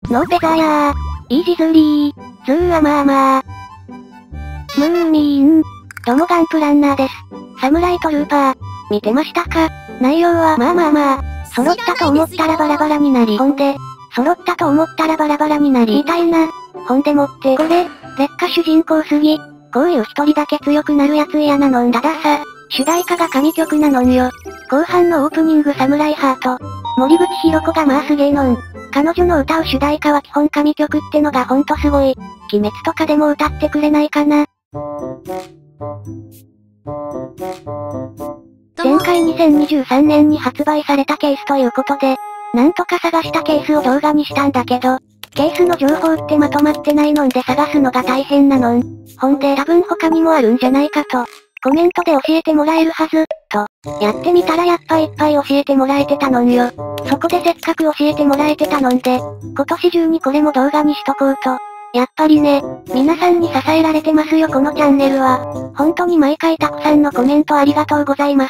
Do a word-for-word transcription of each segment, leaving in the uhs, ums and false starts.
ノーペザーやー。イージズーリー。ズーアマーマー。ムーミーン。どもガンプランナーです。サムライトルーパー。見てましたか？内容はまあまあまあ。揃ったと思ったらバラバラになり、ほんで、揃ったと思ったらバラバラになり、みたいな。ほんでもって、これ、劣化主人公すぎ。こういう一人だけ強くなるやつ嫌なのんだださ。主題歌が神曲なのんよ。後半のオープニングサムライハート。森口博子がまあすげーのん。彼女の歌う主題歌は基本神曲ってのがほんとすごい。鬼滅とかでも歌ってくれないかな。前回にせんにじゅうさんねんに発売されたケースということで、なんとか探したケースを動画にしたんだけど、ケースの情報ってまとまってないのんで探すのが大変なのん。ほんで多分他にもあるんじゃないかと、コメントで教えてもらえるはず、と、やってみたらやっぱいっぱい教えてもらえてたのんよ。そこでせっかく教えてもらえてたのんで、今年中にこれも動画にしとこうと。やっぱりね、皆さんに支えられてますよこのチャンネルは。本当に毎回たくさんのコメントありがとうございます。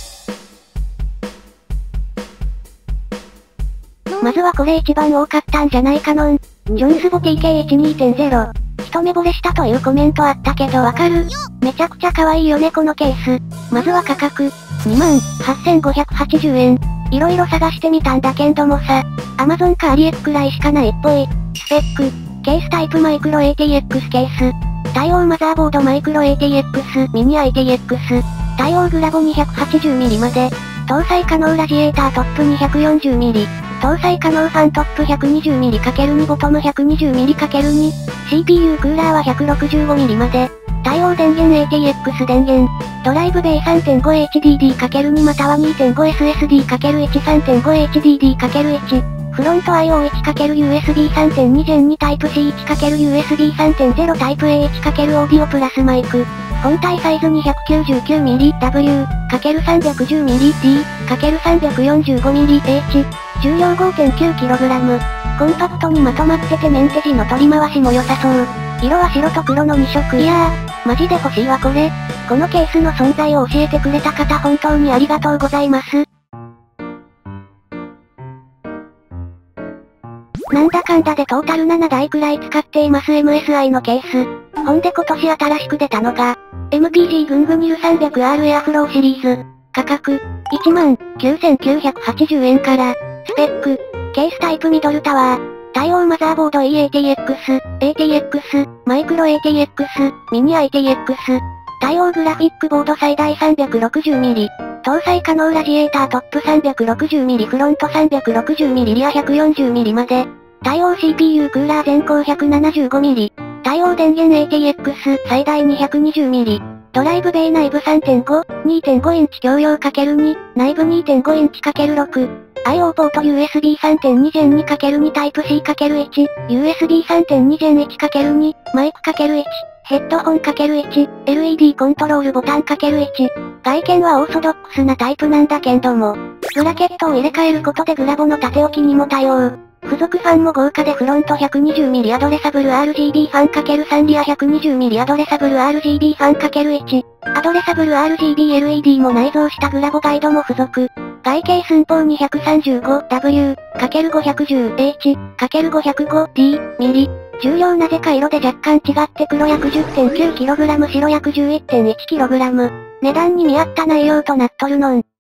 まずはこれ一番多かったんじゃないかのん。ジョンスボ ティーケーいちにてんゼロ。一目惚れしたというコメントあったけどわかる？めちゃくちゃ可愛いよねこのケース。まずは価格。にまんはっせんごひゃくはちじゅうえん。いろいろ探してみたんだけんどもさ、アマゾンかアリエクくらいしかないっぽい。スペック。ケースタイプマイクロ エーティーエックス ケース。対応マザーボードマイクロ エーティーエックス ミニ エーティーエックス。対応グラボ にひゃくはちじゅうミリ まで。搭載可能ラジエータートップ にひゃくよんじゅうミリ。搭載可能ファントップ ひゃくにじゅうミリかけるに ボトム ひゃくにじゅうミリかけるに。シーピーユー クーラーは ひゃくろくじゅうごミリ まで。対応電源 エーティーエックス 電源。ドライブベイ さんてんごエイチディーディーかけるに または にてんごエスエスディーかけるいち さんてんごエイチディーディーかけるいち。フロント アイオーいちかけるユーエスビーさんてんに ジェンにタイプ シーいちかけるユーエスビーさんてんゼロ タイプ エーいちかけるオーディオプラスマイク。本体サイズ にひゃくきゅうじゅうきゅうミリダブリューかけるさんびゃくじゅうミリディーかけるさんびゃくよんじゅうごミリエイチ。重量 ごてんきゅうキログラム。コンパクトにまとまっててメンテ地の取り回しも良さそう。色は白と黒のに色。いやー、マジで欲しいわこれ。このケースの存在を教えてくれた方本当にありがとうございます。なんだかんだでトータルななだいくらい使っています エムエスアイ のケース。ほんで今年新しく出たのが、エムピージー グングニル さんびゃくアール エアフローシリーズ。価格、いちまんきゅうせんきゅうひゃくはちじゅうえんから。スペック、ケースタイプミドルタワー。対応マザーボード イーエーティーエックス、エーティーエックス、マイクロ エーティーエックス、ミニ エーティーエックス。対応グラフィックボード最大 さんびゃくろくじゅうミリ。搭載可能ラジエータートップ さんびゃくろくじゅうミリフロント さんびゃくろくじゅうミリリア ひゃくよんじゅうミリまで。対応 シーピーユー クーラー全高 ひゃくななじゅうごミリ。対応電源 エーティーエックス 最大 にひゃくにじゅうミリ。ドライブベイ内部 さんてんご、にてんご インチ共用 かけるに、内部 にてんご インチ かけるろく。アイオー ポート ユーエスビーさんてんに ジェンにかけるに タイプ シーかけるいち、ユーエスビーさんてんに ジェンいちかけるに、マイク かけるいち、ヘッドホン かけるいち、エルイーディー コントロールボタン かけるいち。外見はオーソドックスなタイプなんだけんども、ブラケットを入れ替えることでグラボの縦置きにも対応。付属ファンも豪華でフロント ひゃくにじゅうミリ アドレサブル アールジービー ファン かけるさん リア ひゃくにじゅうミリ アドレサブル アールジービー ファン かけるいち。アドレサブル アールジービー エルイーディー も内蔵したグラボガイドも付属。外径寸法 にひゃくさんじゅうごダブリューかけるごひゃくじゅうエイチかけるごひゃくごディー ミリ。重量なぜか色で若干違って黒約 じゅってんきゅうキログラム 白約 じゅういってんいちキログラム。値段に見合った内容となっとるのん。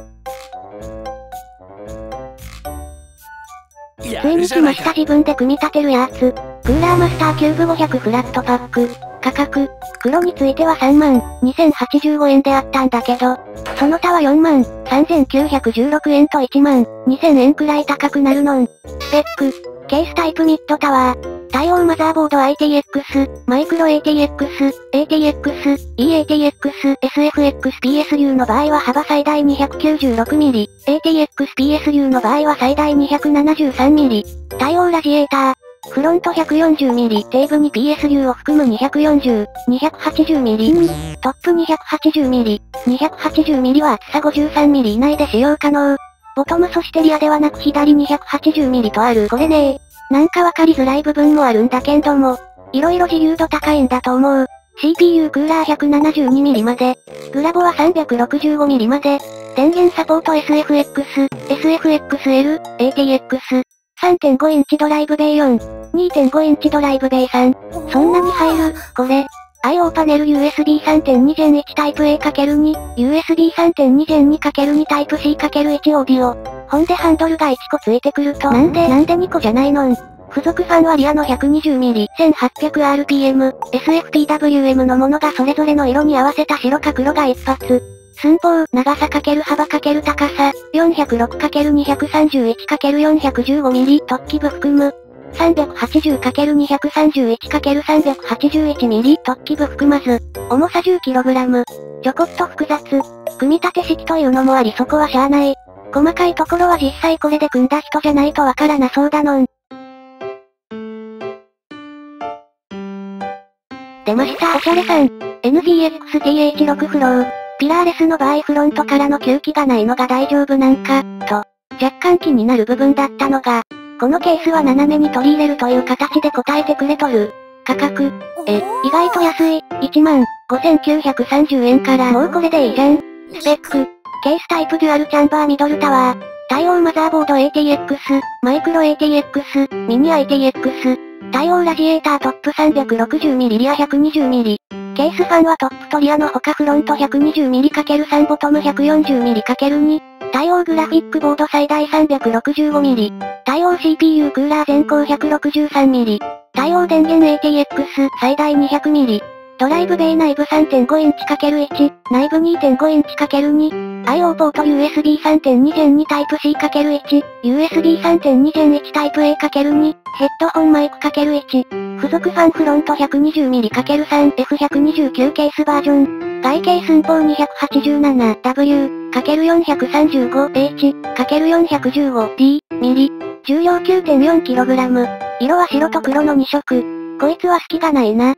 ついに来ました自分で組み立てるやつ。クーラーマスターキューブごひゃくフラットパック。価格、黒についてはさんまんにせんはちじゅうごえんであったんだけど、その他はよんまんさんぜんきゅうひゃくじゅうろくえんといちまんにせんえんくらい高くなるのん。スペック、ケースタイプミッドタワー。対応マザーボード アイティーエックス、マイクロ エーティーエックス、エーティーエックス、イーエーティーエックス、エスエフエックスピーエスユー の場合は幅最大 にひゃくきゅうじゅうろくミリ、エーティーエックスピーエスユー の場合は最大 にひゃくななじゅうさんミリ。対応ラジエーター。フロント ひゃくよんじゅうミリ、底部に ピーエスユー を含むにひゃくよんじゅう、にひゃくはちじゅうミリ、トップ にひゃくはちじゅうミリ、にひゃくはちじゅうミリは厚さ ごじゅうさんミリ以内で使用可能。ボトムそしてリアではなく左 にひゃくはちじゅうミリとある。これねー。なんかわかりづらい部分もあるんだけんども、いろいろ自由度高いんだと思う。シーピーユー クーラー ひゃくななじゅうにミリ まで、グラボは さんびゃくろくじゅうごミリ まで、電源サポート エスエフエックス、エスエフエックスエル、エーティーエックス。 さんてんご インチドライブベイよん、にてんご インチドライブベイさん。そんなに入る、これ。アイオー パネル ユーエスビーさんてんに ジェンいちタイプ エーかけるに、ユーエスビーさんてんに ジェンにかけるに タイプ シーかけるいち オーディオ。ほんでハンドルがいっこついてくると、なんでなんでにこじゃないのん。付属ファンはリアの ひゃくにじゅうミリ、せんはっぴゃくアールピーエム、エスエフピーダブリューエム のものがそれぞれの色に合わせた白か黒が一発。寸法、長さ×幅×高さ、よんひゃくろくかけるにひゃくさんじゅういちかけるよんひゃくじゅうごミリ、突起部含む。さんびゃくはちじゅうかけるにひゃくさんじゅういちかけるさんびゃくはちじゅういちミリ、突起部含まず。重さ じゅっキログラム。ちょこっと複雑。組み立て式というのもありそこはしゃあない。細かいところは実際これで組んだ人じゃないとわからなそうだのん。出ました、おしゃれさん。エヌビーエックスティーエイチシックス フロー。ピラーレスの場合フロントからの吸気がないのが大丈夫なんか、と、若干気になる部分だったのが、このケースは斜めに取り入れるという形で答えてくれとる。価格。え、意外と安い。いちまんごせんきゅうひゃくさんじゅうえんからもうこれでいいじゃん。スペック。ケースタイプデュアルチャンバーミドルタワー。対応マザーボード エーティーエックス、マイクロ エーティーエックス、ミニ アイティーエックス。対応ラジエータートップ さんびゃくろくじゅうミリ リア ひゃくにじゅうミリ。ケースファンはトップとリアの他フロント ひゃくにじゅうミリ×さん ボトム ひゃくよんじゅうミリ×に。対応グラフィックボード最大 さんびゃくろくじゅうごミリ。対応 シーピーユー クーラー全高 ひゃくろくじゅうさんミリ。対応電源 エーティーエックス 最大 にひゃくミリ。ドライブベイ内部 さんてんご インチ ×いち、内部 にてんご インチ ×に。アイオー ポート ユーエスビーさんてんに ジェンにタイプ シーかけるいち、ユーエスビーさんてんに ジェンいちタイプ エーかけるに、ヘッドホンマイク ×いち。付属ファンフロント ひゃくにじゅうミリ×さんエフひゃくにじゅうきゅう ケースバージョン。外径寸法 にひゃくはちじゅうななダブリュー×よんひゃくさんじゅうごエイチ×よんひゃくじゅうごディー ミリ。重量 きゅうてんよんキログラム。色は白と黒のに色。こいつは隙がないな。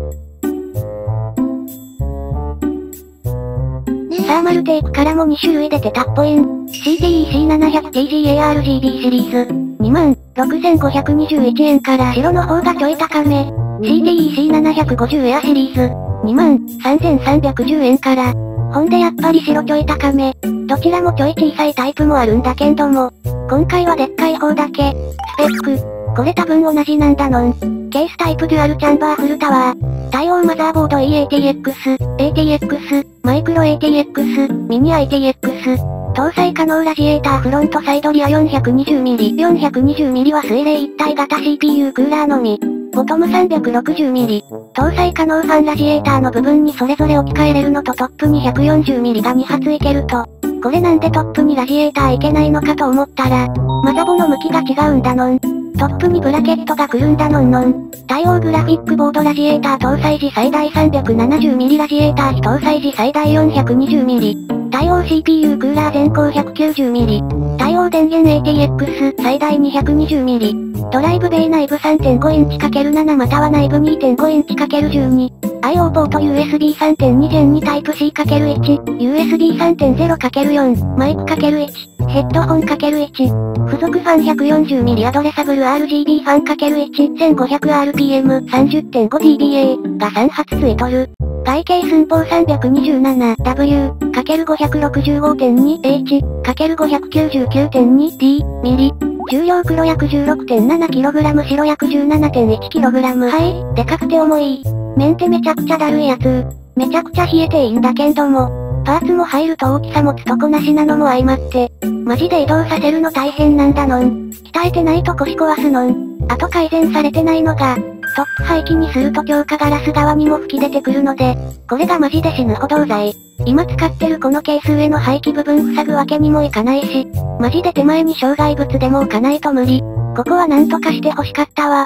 サーマルテープからもに種類出てたっぽいん。シーティーイーシーななひゃくティージーエーアールジービー シリーズ。にまんろくせんごひゃくにじゅういちえんから白の方がちょい高め。シーティーイーシーななひゃくごじゅうエアシリーズ。にまんさんぜんさんびゃくじゅうえんから。ほんでやっぱり白ちょい高め。どちらもちょい小さいタイプもあるんだけんども。今回はでっかい方だけ。スペック。これ多分同じなんだのん。ケースタイプデュアルチャンバーフルタワー。対応マザーボード イーエーティーエックス、エーティーエックス、マイクロ エーティーエックス、ミニ アイティーエックス。搭載可能ラジエーターフロントサイドリア よんひゃくにじゅうミリ。よんひゃくにじゅうミリ は水冷一体型 シーピーユー クーラーのみ。ボトム さんびゃくろくじゅうミリ。搭載可能ファンラジエーターの部分にそれぞれ置き換えれるのとトップに ひゃくよんじゅうミリ がに発いけると。これなんでトップにラジエーターいけないのかと思ったら、マザボの向きが違うんだのん。トップにブラケットが来るんだのんのん。対応グラフィックボードラジエーター搭載時最大 さんびゃくななじゅうミリ ラジエーター非搭載時最大 よんひゃくにじゅうミリ。対応 シーピーユー クーラー全高 ひゃくきゅうじゅうミリ。対応電源 エーティーエックス 最大 にひゃくにじゅうミリ。ドライブベイ内部 さんてんご インチ ×なな または内部 にてんご インチ ×じゅうに。アイオー ポート ユーエスビーさんてんに ジェンにタイプ シーかけるいち、ユーエスビーさんてんゼロかけるよん、マイク ×いち、ヘッドホン ×いち。付属ファン ひゃくよんじゅうミリ アドレサブル アールジービー ファン ×いち、せんごひゃくアールピーエム、さんじゅってんごディービーエー がさん発ついとる。外径寸法 さんびゃくにじゅうななダブリュー×ごひゃくろくじゅうごてんにエイチ×ごひゃくきゅうじゅうきゅうてんにディー ミリ。重量黒約 じゅうろくてんななキログラム 白約 じゅうななてんいちキログラム。はい、でかくて重い。メンテめちゃくちゃだるいやつ。めちゃくちゃ冷えていいんだけんども。パーツも入ると大きさ持つとこなしなのも相まって。マジで移動させるの大変なんだのん。鍛えてないと腰壊すのん。あと改善されてないのが、トップ排気にすると強化ガラス側にも吹き出てくるので、これがマジで死ぬほどうざい。今使ってるこのケース上の排気部分塞ぐわけにもいかないし、マジで手前に障害物でも置かないと無理。ここはなんとかして欲しかったわ。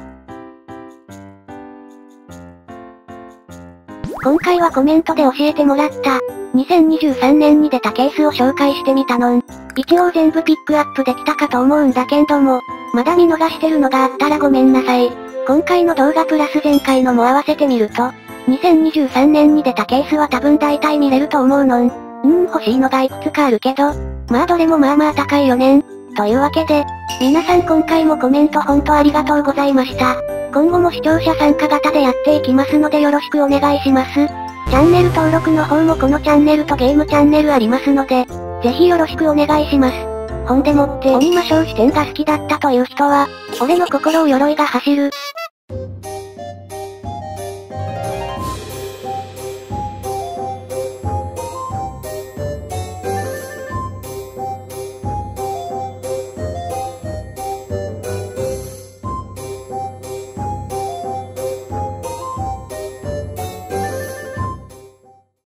今回はコメントで教えてもらった、にせんにじゅうさんねんに出たケースを紹介してみたのん。一応全部ピックアップできたかと思うんだけんども、まだ見逃してるのがあったらごめんなさい。今回の動画プラス前回のも合わせてみると、にせんにじゅうさんねんに出たケースは多分大体見れると思うのん。うーん欲しいのがいくつかあるけど、まあどれもまあまあ高いよねん。というわけで、皆さん今回もコメントほんとありがとうございました。今後も視聴者参加型でやっていきますのでよろしくお願いします。チャンネル登録の方もこのチャンネルとゲームチャンネルありますので、ぜひよろしくお願いします。 ほんでもって、鬼魔性視点が好きだったという人は、俺の心を鎧が走る、